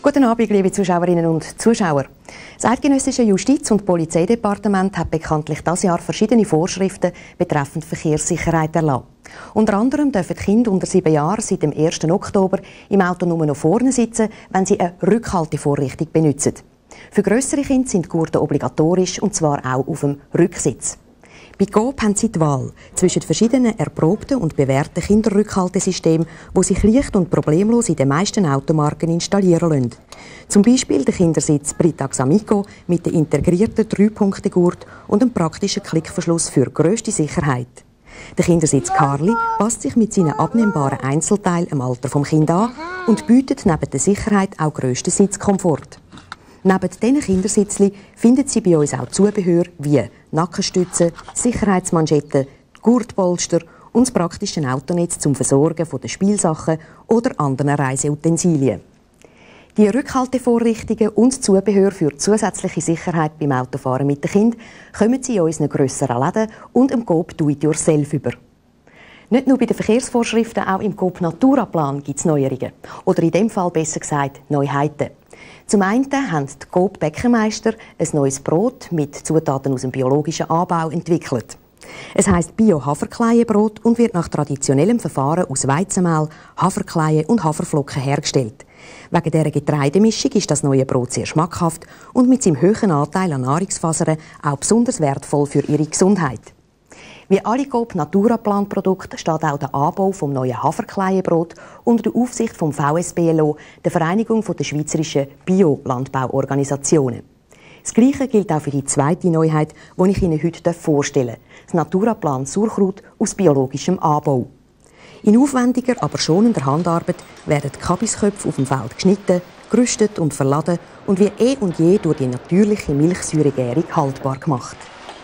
Guten Abend, liebe Zuschauerinnen und Zuschauer. Das eidgenössische Justiz- und Polizeidepartement hat bekanntlich dieses Jahr verschiedene Vorschriften betreffend Verkehrssicherheit erlassen. Unter anderem dürfen Kinder unter 7 Jahren seit dem 1. Oktober im Auto nur noch vorne sitzen, wenn sie eine Rückhaltevorrichtung benutzen. Für grössere Kinder sind Gurte obligatorisch, und zwar auch auf dem Rücksitz. Bei Coop haben Sie die Wahl zwischen verschiedenen erprobten und bewährten Kinderrückhaltesystemen, die sich leicht und problemlos in den meisten Automarken installieren lassen. Zum Beispiel der Kindersitz Britax Amico mit der integrierten 3-Punkte-Gurt und einem praktischen Klickverschluss für grösste Sicherheit. Der Kindersitz Carli passt sich mit seinen abnehmbaren Einzelteilen am Alter des Kindes an und bietet neben der Sicherheit auch grössten Sitzkomfort. Neben diesen Kindersitzchen finden Sie bei uns auch Zubehör wie Nackenstützen, Sicherheitsmanschetten, Gurtpolster und das praktische Autonetz zum Versorgen von den Spielsachen oder anderen Reiseutensilien. Die Rückhaltevorrichtungen und Zubehör für zusätzliche Sicherheit beim Autofahren mit den Kindern kommen Sie in unseren grösseren Läden und im Coop Do-it-yourself über. Nicht nur bei den Verkehrsvorschriften, auch im Coop Naturaplan gibt es Neuerungen. Oder in dem Fall besser gesagt Neuheiten. Zum einen haben die Coop Bäckermeister ein neues Brot mit Zutaten aus dem biologischen Anbau entwickelt. Es heisst Bio-Haferkleiebrot und wird nach traditionellem Verfahren aus Weizenmehl, Haferkleie und Haferflocken hergestellt. Wegen dieser Getreidemischung ist das neue Brot sehr schmackhaft und mit seinem hohen Anteil an Nahrungsfasern auch besonders wertvoll für Ihre Gesundheit. Wie alle Coop Naturaplan-Produkte steht auch der Anbau des neuen Haferkleiebrot unter der Aufsicht vom VSBLO, der Vereinigung der schweizerischen Biolandbauorganisationen. Das Gleiche gilt auch für die zweite Neuheit, die ich Ihnen heute vorstellen darf: das Naturaplan Sauerkraut aus biologischem Anbau. In aufwendiger, aber schonender Handarbeit werden die Kabisköpfe auf dem Feld geschnitten, gerüstet und verladen und wie und je durch die natürliche Milchsäuregärung haltbar gemacht.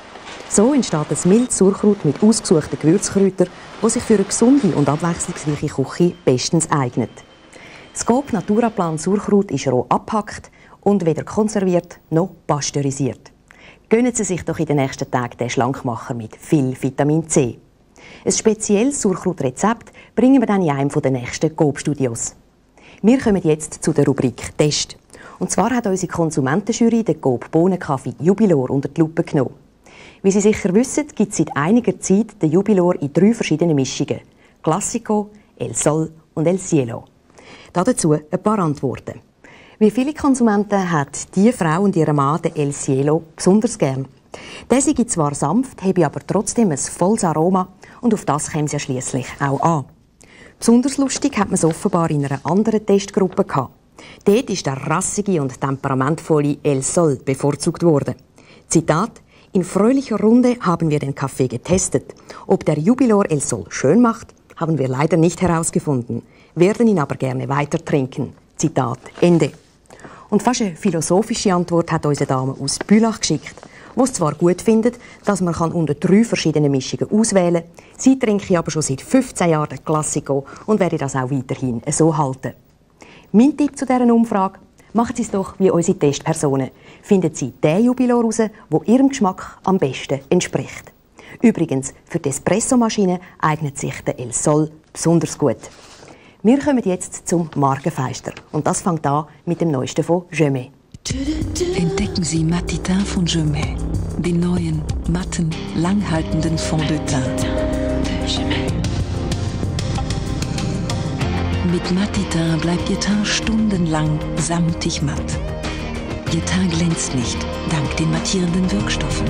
So entsteht ein mildes Sauerkraut mit ausgesuchten Gewürzkräutern, das sich für eine gesunde und abwechslungsreiche Küche bestens eignet. Das Coop Naturaplan Sauerkraut ist roh abgehackt und weder konserviert noch pasteurisiert. Gönnen Sie sich doch in den nächsten Tagen den Schlankmacher mit viel Vitamin C. Ein spezielles Sauerkrautrezept bringen wir dann in einem der nächsten Coop-Studios. Wir kommen jetzt zu der Rubrik Test. Und zwar hat unsere Konsumentenjury den Coop Bohnenkaffee Jubilor unter die Lupe genommen. Wie Sie sicher wissen, gibt es seit einiger Zeit den Jubilor in 3 verschiedenen Mischungen: Classico, El Sol und El Cielo. Dazu ein paar Antworten. Wie viele Konsumenten hat die Frau und ihr Mann den El Cielo besonders gern? Der sei zwar sanft, habe aber trotzdem ein volles Aroma und auf das käme es ja schliesslich auch an. Besonders lustig hat man es offenbar in einer anderen Testgruppe gehabt. Dort ist der rassige und temperamentvolle El Sol bevorzugt worden. Zitat: In fröhlicher Runde haben wir den Kaffee getestet. Ob der Jubilor El Sol schön macht, haben wir leider nicht herausgefunden, werden ihn aber gerne weiter trinken. Zitat Ende. Und fast eine philosophische Antwort hat unsere Dame aus Bülach geschickt, die es zwar gut findet, dass man unter 3 verschiedene Mischungen auswählen kann. Sie trinke aber schon seit 15 Jahren den Classico und werde das auch weiterhin so halten. Mein Tipp zu dieser Umfrage: machen Sie es doch wie unsere Testpersonen. Finden Sie den Jubilor heraus, der Ihrem Geschmack am besten entspricht. Übrigens, für die Espressomaschine eignet sich der El Sol besonders gut. Wir kommen jetzt zum Markenfeister. Und das fängt an mit dem neuesten von Jeumet. Entdecken Sie Matitin von Jeumet, den neuen, matten, langhaltenden Fond de Teint. Mit Matitin bleibt Ihr Teint stundenlang samtig matt. Ihr Teint glänzt nicht, dank den mattierenden Wirkstoffen.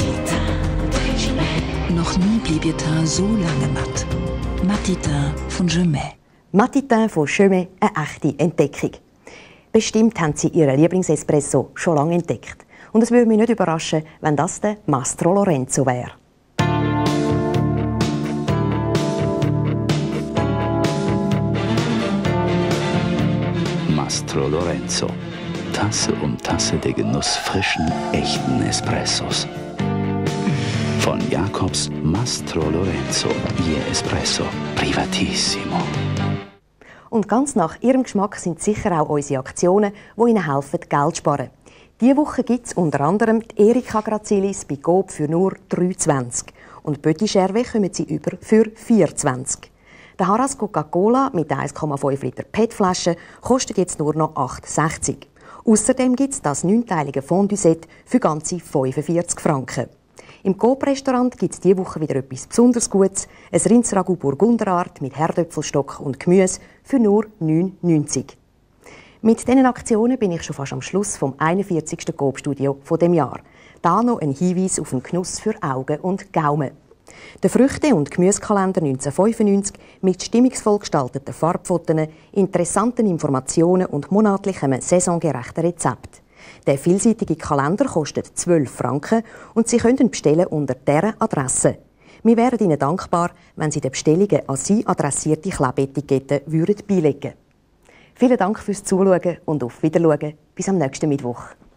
Noch nie blieb Ihr Teint so lange matt. Matitin von Jeumet. Matitin von Jeumet, eine echte Entdeckung. Bestimmt haben Sie Ihren Lieblingsespresso schon lange entdeckt. Und es würde mich nicht überraschen, wenn das der Mastro Lorenzo wäre. Mastro Lorenzo. Tasse um Tasse der Genuss frischen, echten Espressos. Von Jakobs Mastro Lorenzo. Ihr Espresso. Privatissimo. Und ganz nach Ihrem Geschmack sind sicher auch unsere Aktionen, die Ihnen helfen, Geld zu sparen. Diese Woche gibt es unter anderem die Erika Grazilis bei Coop für nur 3,20 und Petit Gervais kommen Sie über für 4,20. Der Haras Coca-Cola mit 1,5 Liter PET-Flasche kostet jetzt nur noch 8,60 €. Außerdem gibt es das 9-teilige Fondue-Set für ganze 45 Franken. Im Coop-Restaurant gibt es diese Woche wieder etwas besonders Gutes. Ein Rindsragout Burgunderart mit Herdöpfelstock und Gemüse für nur 9,90 €. Mit diesen Aktionen bin ich schon fast am Schluss vom 41. Coop-Studio dieses Jahr. Da noch ein Hinweis auf den Genuss für Augen und Gaumen. Der Früchte- und Gemüsekalender 1995 mit stimmungsvoll gestalteten Farbfotos, interessanten Informationen und monatlichem saisongerechten Rezept. Der vielseitige Kalender kostet 12 Franken und Sie können ihn bestellen unter dieser Adresse. Wir wären Ihnen dankbar, wenn Sie den Bestellungen an Sie adressierte Klebeetiketten beilegen würden. Vielen Dank fürs Zuschauen und auf Wiedersehen. Bis am nächsten Mittwoch.